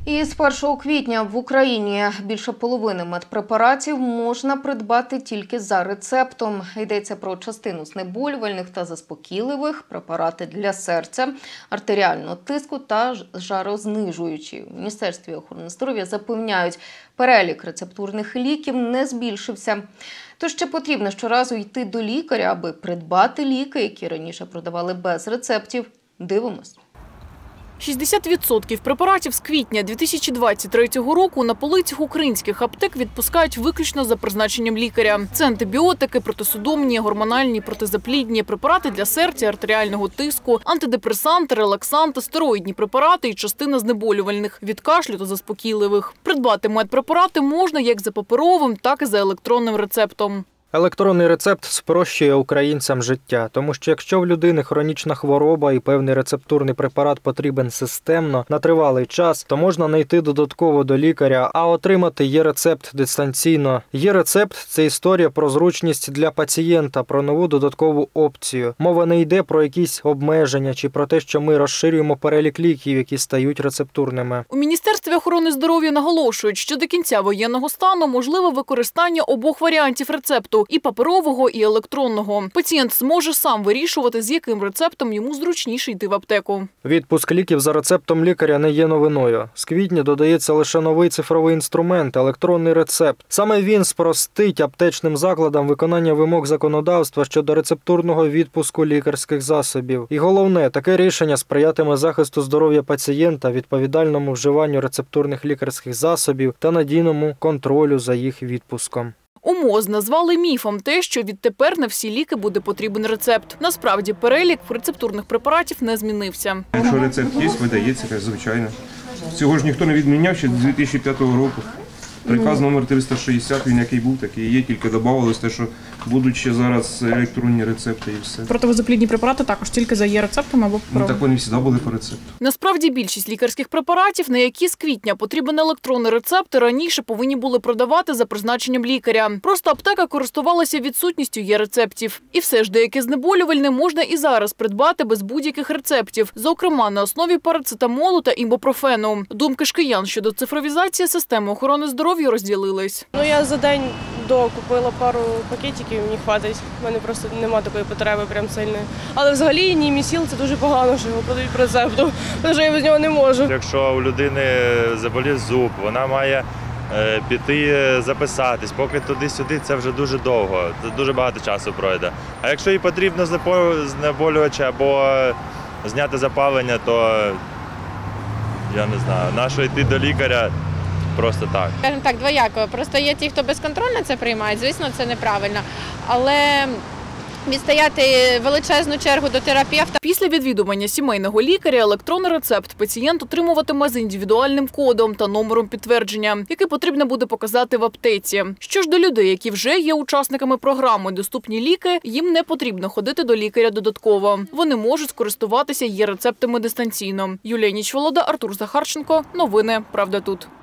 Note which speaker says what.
Speaker 1: І з 1 квітня в Україні більше половини медпрепаратів можна придбати тільки за рецептом. Йдеться про частину знеболювальних та заспокійливих, препарати для серця, артеріального тиску та жарознижуючі. В Міністерстві охорони здоров'я запевняють, перелік рецептурних ліків не збільшився. Тож ще потрібно щоразу йти до лікаря, аби придбати ліки, які раніше продавали без рецептів. Дивимось.
Speaker 2: 60% препаратів з квітня 2023 року на полицях українських аптек відпускають виключно за призначенням лікаря. Це антибіотики, протисудомні, гормональні, протизаплідні, препарати для серця, артеріального тиску, антидепресанти, релаксанти, стероїдні препарати і частина знеболювальних, від кашлю та заспокійливих. Придбати медпрепарати можна як за паперовим, так і за електронним рецептом.
Speaker 3: Електронний рецепт спрощує українцям життя, тому що якщо в людини хронічна хвороба і певний рецептурний препарат потрібен системно, на тривалий час, то можна не йти додатково до лікаря, а отримати є-рецепт дистанційно. Є-рецепт – це історія про зручність для пацієнта, про нову додаткову опцію. Мова не йде про якісь обмеження чи про те, що ми розширюємо перелік ліків, які стають рецептурними.
Speaker 2: У Міністерстві охорони здоров'я наголошують, що до кінця воєнного стану можливе використання обох варіантів рецепту – і паперового, і електронного. Пацієнт зможе сам вирішувати, з яким рецептом йому зручніше йти в аптеку.
Speaker 3: Відпуск ліків за рецептом лікаря не є новиною. З квітня додається лише новий цифровий інструмент – електронний рецепт. Саме він спростить аптечним закладам виконання вимог законодавства щодо рецептурного відпуску лікарських засобів. І головне, таке рішення сприятиме захисту здоров'я пацієнта, відповідальному вживанню рецептурних лікарських засобів та надійному контролю за їх відпуском.
Speaker 2: У МОЗ назвали міфом те, що відтепер на всі ліки буде потрібен рецепт. Насправді, перелік рецептурних препаратів не змінився.
Speaker 4: Якщо рецепт є, видається, звичайно. Цього ж ніхто не відміняв ще з 2005 року. Приказ номер 360, він який був, такий є, тільки додавалось те, що будуть ще зараз електронні рецепти і все.
Speaker 5: Протизаплідні препарати також тільки за є-рецептом або
Speaker 4: Ну, так вони завжди були по рецепту.
Speaker 2: Насправді, більшість лікарських препаратів, на які з квітня потрібен електронний рецепт, раніше повинні були продавати за призначенням лікаря. Просто аптека користувалася відсутністю є-рецептів. І все ж деяке знеболювальне можна і зараз придбати без будь-яких рецептів, зокрема на основі парацетамолу та ібупрофену. Думки ж киян щодо цифровізації системи охорони здоров'я розділились.
Speaker 6: Я за день до купила пару пакетиків, мені хватить. У мене просто немає такої потреби прям сильної. Але взагалі німісіл – це дуже погано, що його подають по рецепту, тому що я без нього не можу.
Speaker 7: Якщо у людини заболів зуб, вона має піти записатись, поки туди-сюди це вже дуже довго, дуже багато часу пройде. А якщо їй потрібно знеболювач або зняти запалення, то я не знаю, нащо йти до лікаря. Просто так.
Speaker 8: Скажімо так, двояко. Просто є ті, хто безконтрольно це приймають, звісно, це неправильно. Але відстояти величезну чергу до терапевта.
Speaker 2: Після відвідування сімейного лікаря електронний рецепт пацієнт отримуватиме з індивідуальним кодом та номером підтвердження, який потрібно буде показати в аптеці. Що ж до людей, які вже є учасниками програми «Доступні ліки», їм не потрібно ходити до лікаря додатково. Вони можуть скористуватися є-рецептами дистанційно. Юлія Нічволода, Артур Захарченко. Новини «Правда тут».